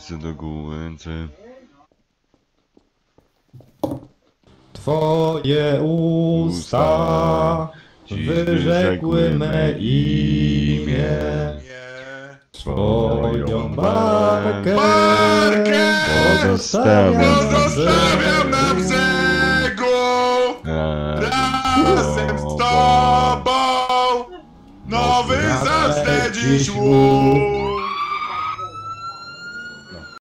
ręce do góry. Twoje usta wyrzekły me imię. Swoją barkę pozostawiam na brzegu razem z tobą. Nowy zacznę dziś łuk.